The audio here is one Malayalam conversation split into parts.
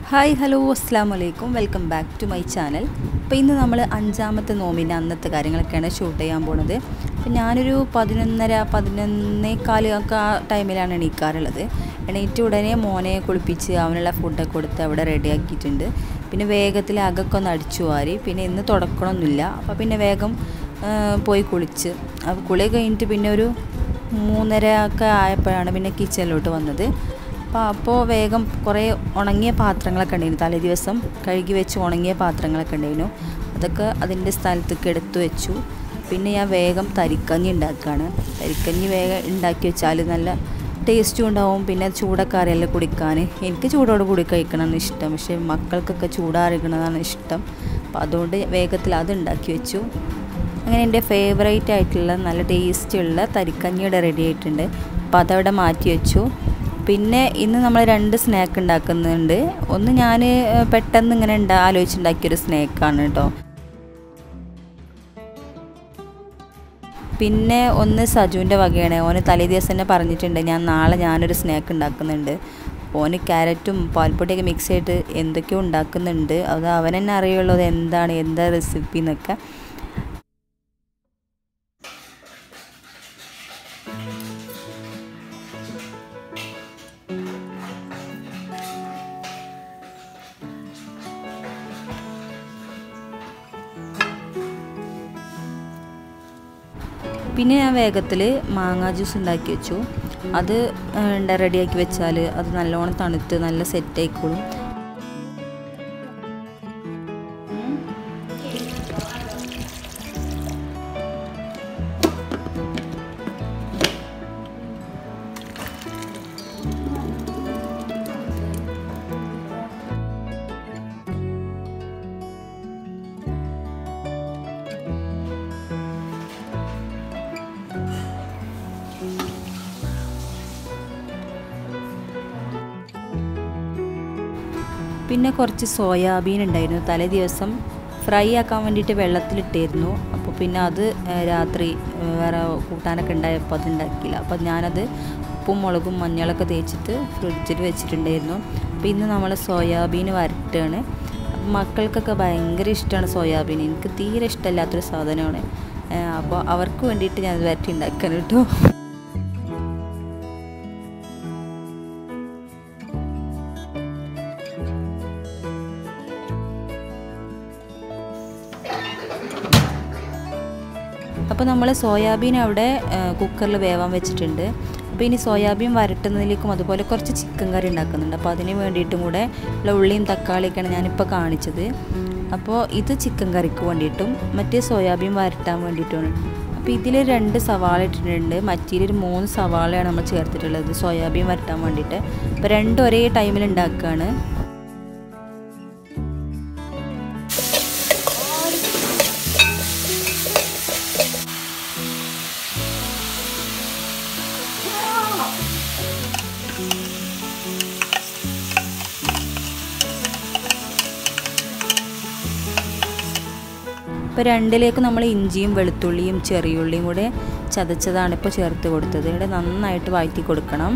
ഹായ് ഹലോ അസ്സാം വലൈക്കും welcome back to my channel. അപ്പോൾ ഇന്ന് നമ്മൾ അഞ്ചാമത്തെ നോമ്പിൻ്റെ അന്നത്തെ കാര്യങ്ങളൊക്കെയാണ് ഷൂട്ട് ചെയ്യാൻ പോണത്. അപ്പോൾ ഞാനൊരു 11:30 ഒക്കെ ആ ടൈമിലാണ് എണീക്കാറുള്ളത്. എണീറ്റ് ഉടനെ മോനെ കുളിപ്പിച്ച് അവനുള്ള ഫുഡൊക്കെ കൊടുത്ത് അവിടെ റെഡിയാക്കിയിട്ടുണ്ട്. പിന്നെ വേഗത്തിൽ അകമൊക്കെ ഒന്ന് അടിച്ചു വാരി, പിന്നെ ഇന്ന് തുടക്കണമൊന്നുമില്ല. അപ്പോൾ പിന്നെ വേഗം പോയി കുളിച്ച്, അപ്പോൾ കുളി കഴിഞ്ഞിട്ട് പിന്നെ ഒരു 3:30 ഒക്കെ ആയപ്പോഴാണ് പിന്നെ കിച്ചണിലോട്ട് വന്നത്. അപ്പോൾ വേഗം കുറേ ഉണങ്ങിയ പാത്രങ്ങളൊക്കെ ഉണ്ടായിരുന്നു, തലേ ദിവസം കഴുകി വെച്ച് ഉണങ്ങിയ പാത്രങ്ങളൊക്കെ ഉണ്ടായിരുന്നു. അതൊക്കെ അതിൻ്റെ സ്ഥലത്തേക്ക് എടുത്തു വെച്ചു. പിന്നെ ഞാൻ വേഗം തരിക്കഞ്ഞി ഉണ്ടാക്കുകയാണ്. തരിക്കഞ്ഞി വേഗം ഉണ്ടാക്കി വെച്ചാൽ നല്ല ടേസ്റ്റും ഉണ്ടാവും. പിന്നെ ചൂടൊക്കെ അറിയാലോ കുടിക്കാൻ. എനിക്ക് ചൂടോട് കൂടി കഴിക്കണമെന്ന് ഇഷ്ടം, പക്ഷേ മക്കൾക്കൊക്കെ ചൂടാറിക്കണതാണ് ഇഷ്ടം. അപ്പോൾ അതുകൊണ്ട് വേഗത്തിൽ അത് ഉണ്ടാക്കി വെച്ചു. അങ്ങനെ എൻ്റെ ഫേവറേറ്റ് ആയിട്ടുള്ള നല്ല ടേസ്റ്റുള്ള തരിക്കഞ്ഞിയുടെ റെഡി ആയിട്ടുണ്ട്. അപ്പോൾ അതവിടെ മാറ്റി വെച്ചു. പിന്നെ ഇന്ന് നമ്മൾ 2 സ്നാക്ക് ഉണ്ടാക്കുന്നുണ്ട്. ഒന്ന് ഞാൻ പെട്ടെന്ന് ഇങ്ങനെ ആലോചിച്ചുണ്ടാക്കിയൊരു സ്നാക്കാണ് കേട്ടോ. പിന്നെ ഒന്ന് സജുവിൻ്റെ വകയാണ്. ഓന് തലേ ദിവസം തന്നെ പറഞ്ഞിട്ടുണ്ട് ഞാനൊരു സ്നാക്ക് ഉണ്ടാക്കുന്നുണ്ട്. ഓന് ക്യാരറ്റും പാൽപ്പൊടിയൊക്കെ മിക്സ് ചെയ്തിട്ട് എന്തൊക്കെയോ ഉണ്ടാക്കുന്നുണ്ട്. അത് അവൻ തന്നെ അറിയുള്ളൂ എന്താ റെസിപ്പി എന്നൊക്കെ. പിന്നെ ഞാൻ വേഗത്തിൽ മാങ്ങാ ജ്യൂസ് ഉണ്ടാക്കി വെച്ചു. അത് റെഡിയാക്കി വെച്ചാൽ അത് നല്ലോണം തണുത്ത് നല്ല സെറ്റ് ആയിക്കോളും. പിന്നെ കുറച്ച് സോയാബീൻ ഉണ്ടായിരുന്നു, തലേ ദിവസം ഫ്രൈ ആക്കാൻ വേണ്ടിയിട്ട് വെള്ളത്തിലിട്ടായിരുന്നു. അപ്പോൾ പിന്നെ അത് രാത്രി വേറെ കൂട്ടാനൊക്കെ ഉണ്ടായപ്പോൾ അത് ഉണ്ടാക്കിയില്ല. അപ്പോൾ ഞാനത് ഉപ്പും മുളകും മഞ്ഞളൊക്കെ തേച്ചിട്ട് ഫ്രിഡ്ജിൽ വെച്ചിട്ടുണ്ടായിരുന്നു. അപ്പോൾ ഇന്ന് നമ്മൾ സോയാബീൻ വരട്ടുകയാണ്. മക്കൾക്കൊക്കെ ഭയങ്കര ഇഷ്ടമാണ് സോയാബീൻ. എനിക്ക് തീരെ ഇഷ്ടമില്ലാത്തൊരു സാധനമാണ്. അപ്പോൾ അവർക്ക് വേണ്ടിയിട്ട് ഞാനത് വരട്ടി ഉണ്ടാക്കാൻ കേട്ടോ. അപ്പോൾ നമ്മൾ സോയാബീൻ അവിടെ കുക്കറിൽ വേവാൻ വെച്ചിട്ടുണ്ട്. അപ്പോൾ ഇനി സോയാബീൻ വരട്ടുന്നതിലേക്കും അതുപോലെ കുറച്ച് ചിക്കൻ കറി ഉണ്ടാക്കുന്നുണ്ട്. അപ്പോൾ അതിന് വേണ്ടിയിട്ടും കൂടെ ഉള്ളിയും തക്കാളിയൊക്കെയാണ് ഞാനിപ്പോൾ കാണിച്ചത്. അപ്പോൾ ഇത് ചിക്കൻ കറിക്ക് വേണ്ടിയിട്ടും മറ്റേ സോയാബീൻ വരട്ടാൻ വേണ്ടിയിട്ടുമാണ്. അപ്പോൾ ഇതിൽ 2 സവാള ഇട്ടിട്ടുണ്ട്, മറ്റേലൊരു 3 സവാളയാണ് നമ്മൾ ചേർത്തിട്ടുള്ളത് സോയാബീൻ വരട്ടാൻ വേണ്ടിയിട്ട്. അപ്പോൾ 2 ഒരേ ടൈമിൽ ഉണ്ടാക്കുകയാണ്. ഇപ്പോൾ 2ലേക്ക് നമ്മൾ ഇഞ്ചിയും വെളുത്തുള്ളിയും ചെറിയുള്ളിയും കൂടെ ചതച്ചതാണ് ഇപ്പോൾ ചേർത്ത് കൊടുത്തത്. ഇവിടെ നന്നായിട്ട് വഴറ്റി കൊടുക്കണം.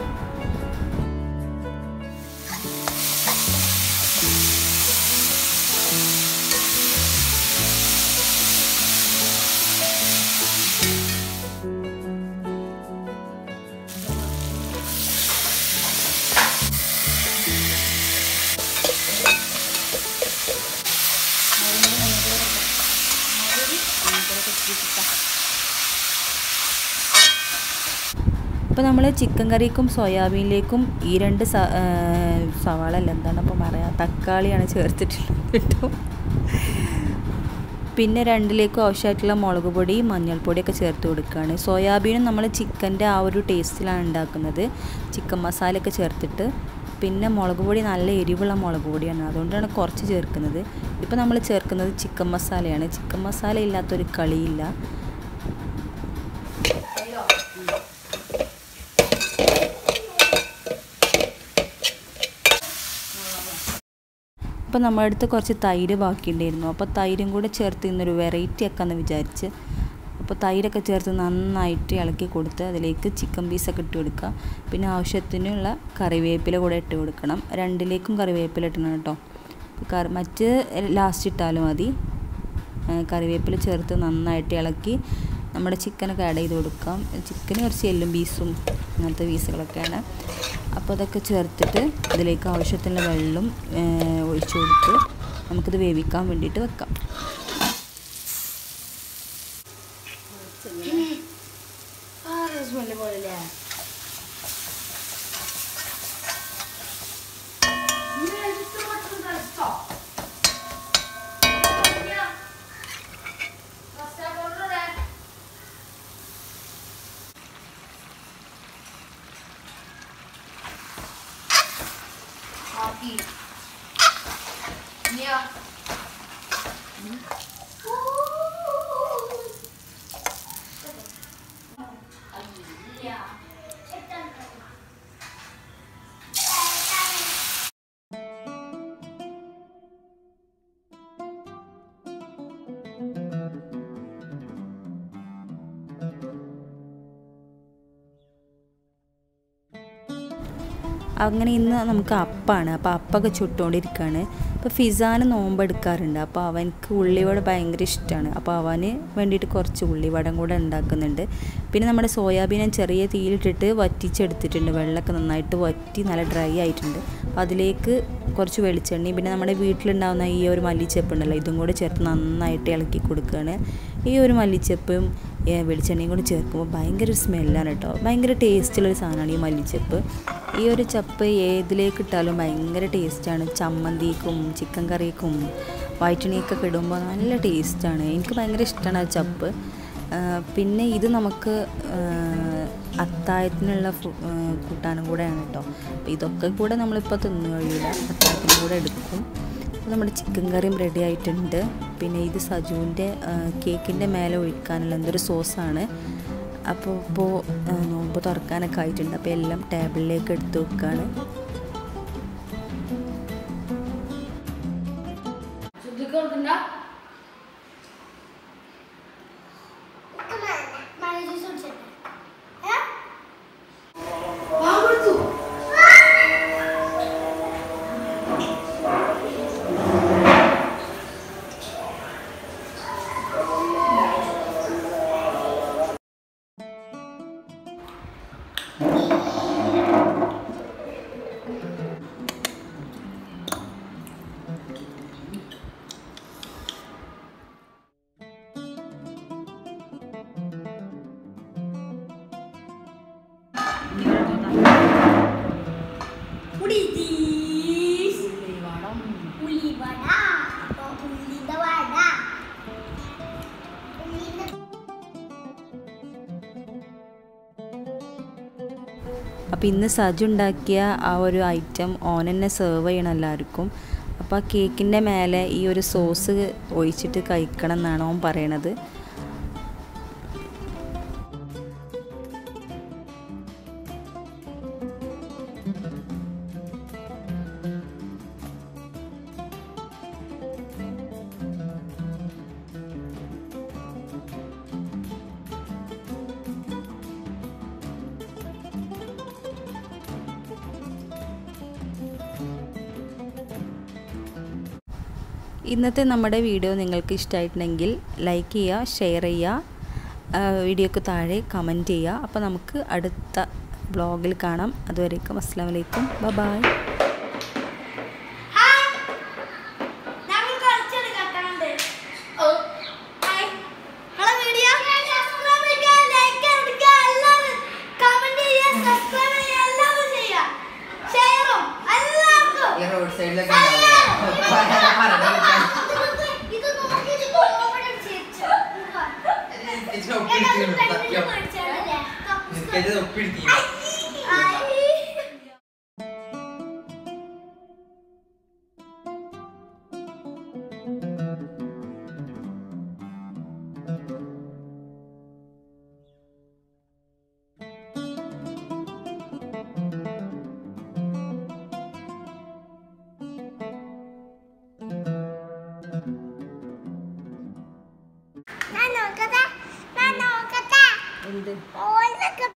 ഇപ്പോൾ നമ്മൾ ചിക്കൻ കറിക്കും സോയാബീനിലേക്കും ഈ 2 സവാള അല്ല എന്താണ് അപ്പോൾ പറയാം, തക്കാളിയാണ് ചേർത്തിട്ടുള്ളത് കേട്ടോ. പിന്നെ 2ലേക്കും ആവശ്യമായിട്ടുള്ള മുളക് പൊടി മഞ്ഞൾപ്പൊടിയൊക്കെ ചേർത്ത് കൊടുക്കുകയാണ്. സോയാബീനും നമ്മൾ ചിക്കൻ്റെ ആ ഒരു ടേസ്റ്റിലാണ് ഉണ്ടാക്കുന്നത്, ചിക്കൻ മസാലയൊക്കെ ചേർത്തിട്ട്. പിന്നെ മുളക് പൊടി നല്ല എരിവുള്ള മുളക് പൊടിയാണ്, അതുകൊണ്ടാണ് കുറച്ച് ചേർക്കുന്നത്. ഇപ്പോൾ നമ്മൾ ചേർക്കുന്നത് ചിക്കൻ മസാലയാണ്. ചിക്കൻ മസാല ഇല്ലാത്തൊരു കളിയില്ല. അപ്പോൾ നമ്മുടെ അടുത്ത് കുറച്ച് തൈര് ബാക്കിയുണ്ടായിരുന്നു. അപ്പോൾ തൈരും കൂടെ ചേർത്ത് ഇന്നൊരു വെറൈറ്റി ആക്കാമെന്ന് വിചാരിച്ച് അപ്പോൾ തൈരൊക്കെ ചേർത്ത് നന്നായിട്ട് ഇളക്കി കൊടുത്ത് അതിലേക്ക് ചിക്കൻ പീസൊക്കെ ഇട്ട് കൊടുക്കുക. പിന്നെ ആവശ്യത്തിനുള്ള കറിവേപ്പില കൂടെ ഇട്ട് കൊടുക്കണം. രണ്ടിലേക്കും കറിവേപ്പില ഇട്ടണം കേട്ടോ. മറ്റ് ലാസ്റ്റ് ഇട്ടാലും മതി. കറിവേപ്പില ചേർത്ത് നന്നായിട്ട് ഇളക്കി നമ്മുടെ ചിക്കനൊക്കെ ആഡ് ചെയ്ത് കൊടുക്കാം. ചിക്കന് കുറച്ച് എല്ലും പീസും അങ്ങനത്തെ പീസുകളൊക്കെയാണ്. അപ്പോൾ അതൊക്കെ ചേർത്തിട്ട് അതിലേക്ക് ആവശ്യത്തിനുള്ള വെള്ളം ഒഴിച്ചു കൊടുത്ത് നമുക്കിത് വേവിക്കാൻ വേണ്ടിയിട്ട് വെക്കാം. അങ്ങനെ ഇന്ന് നമുക്ക് അപ്പമാണ്. അപ്പോൾ അപ്പൊക്കെ ചുട്ടുകൊണ്ടിരിക്കുകയാണ്. ഇപ്പോൾ ഫിസാന് നോമ്പെടുക്കാറുണ്ട്. അപ്പോൾ അവനക്ക് ഉള്ളിവട ഭയങ്കര ഇഷ്ടമാണ്. അപ്പോൾ അവന് വേണ്ടിയിട്ട് കുറച്ച് ഉള്ളിവടം കൂടെ ഉണ്ടാക്കുന്നുണ്ട്. പിന്നെ നമ്മുടെ സോയാബീനെ ചെറിയ തീയിലിട്ടിട്ട് വറ്റിച്ചെടുത്തിട്ടുണ്ട്. വെള്ളമൊക്കെ നന്നായിട്ട് വറ്റി നല്ല ഡ്രൈ ആയിട്ടുണ്ട്. അപ്പോൾ അതിലേക്ക് കുറച്ച് വെളിച്ചെണ്ണയും പിന്നെ നമ്മുടെ വീട്ടിലുണ്ടാകുന്ന ഈ ഒരു മല്ലിച്ചപ്പ് ഉണ്ടല്ലോ, ഇതും കൂടെ ചേർത്ത് നന്നായിട്ട് ഇളക്കി കൊടുക്കുകയാണ്. ഈ ഒരു മല്ലിച്ചപ്പും വെളിച്ചെണ്ണയും കൂടി ചേർക്കുമ്പോൾ ഭയങ്കര ഒരു സ്മെല്ലാണ് കേട്ടോ. ഭയങ്കര ടേസ്റ്റുള്ളൊരു സാധനമാണ് ഈ മല്ലിച്ചപ്പ്. ഈ ഒരു ചപ്പ് ഏതിലേക്ക് ഇട്ടാലും ഭയങ്കര ടേസ്റ്റാണ്. ചമ്മന്തിക്കും ചിക്കൻ കറിക്കും വയറ്റിണിക്കൊക്കെ ഇടുമ്പോൾ നല്ല ടേസ്റ്റാണ്. എനിക്ക് ഭയങ്കര ഇഷ്ടമാണ് ആ ചപ്പ്. പിന്നെ ഇത് നമുക്ക് അത്താഴത്തിനുള്ള കൂട്ടാനും കൂടെയാണ് കേട്ടോ. അപ്പോൾ ഇതൊക്കെ കൂടെ നമ്മളിപ്പോൾ തിന്നു കഴിയില്ല, അത്താഴത്തിനും കൂടെ എടുക്കും. അപ്പോൾ നമ്മുടെ ചിക്കൻ കറിയും റെഡി ആയിട്ടുണ്ട്. പിന്നെ ഇത് സജുവിൻ്റെ കേക്കിൻ്റെ മേലെ ഒഴിക്കാനുള്ള എന്തൊരു സോസാണ്. അപ്പോൾ നോമ്പ് തുറക്കാനൊക്കെ ആയിട്ടുണ്ട്. അപ്പോൾ എല്ലാം ടേബിളിലേക്ക് എടുത്ത് വെക്കുകയാണ്. അപ്പോൾ ഇന്ന് സജു ഉണ്ടാക്കിയ ആ ഒരു ഐറ്റം ഓൻ തന്നെ സെർവ് ചെയ്യണം എല്ലാവർക്കും. അപ്പോൾ ആ കേക്കിൻ്റെ മേലെ ഈ ഒരു സോസ് ഒഴിച്ചിട്ട് കഴിക്കണം എന്നാണ് ഓൻ പറയണത്. ഇന്നത്തെ നമ്മുടെ വീഡിയോ നിങ്ങൾക്ക് ഇഷ്ടമായിട്ടുണ്ടെങ്കിൽ ലൈക്ക് ചെയ്യുക, ഷെയർ ചെയ്യുക, വീഡിയോക്ക് താഴെ കമൻറ്റ് ചെയ്യുക. അപ്പോൾ നമുക്ക് അടുത്ത വ്ളോഗിൽ കാണാം. അതുവരേക്കും അസ്സലാമു അലൈക്കും, ബൈ. Nano, എന്ത്